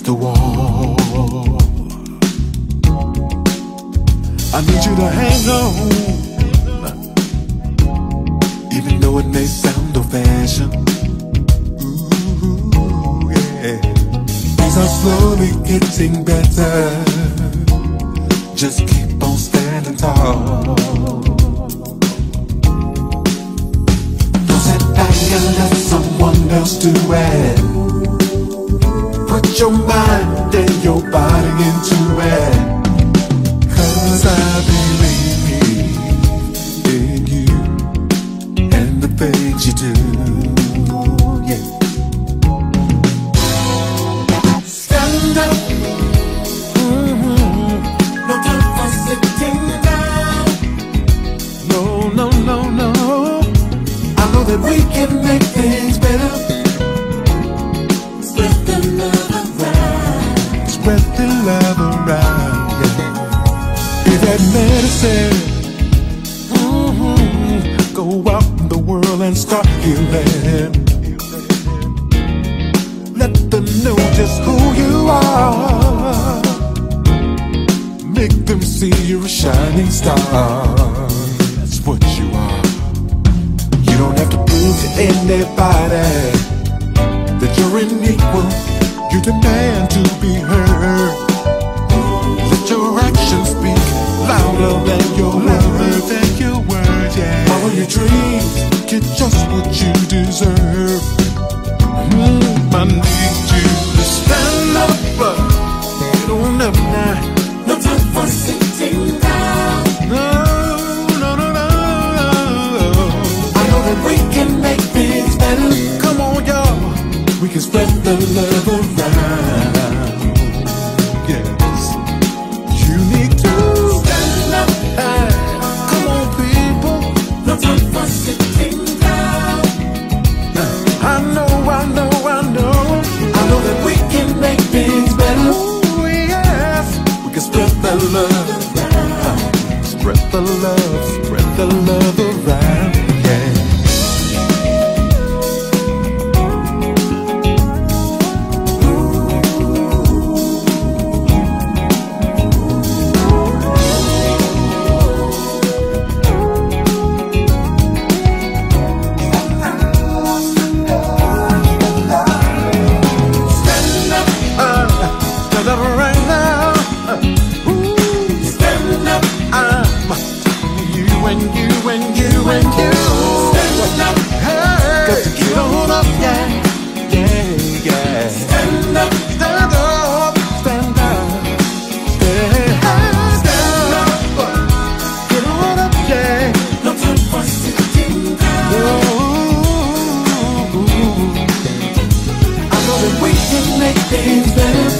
against the wall. I need you to hang on, even though it may sound old-fashioned. Ooh, yeah. Things are slowly getting better. Just keep on standing tall. Don't sit back and let someone else do it. Put your mind and your body into it. 'Cause I believe in you and the things you do. Yeah. Stand up. No time for sitting down. No, no, no, no. I know that we can make things better. Spread the love around. Spread the love around, yeah. Be that medicine. Go out in the world and start healing. Let them know just who you are. Make them see you're a shining star. That's what you are. You don't have to prove to anybody that you're an equal. You demand to be heard. Let your actions speak louder than your words. Yeah. Follow your dreams, get just what you deserve. I need you to stand up. Get on up now. No time for sitting down. No, no, no, no, no. I know that we can make things better. Come on, y'all. We can spread the love around. Yes. You need to stand up. Come on, people. No time for sitting down. I know, I know, I know. I know that we can make things better. Ooh, yes. We can spread the love. Spread the love. Spread the love around. Yeah. We can make things better.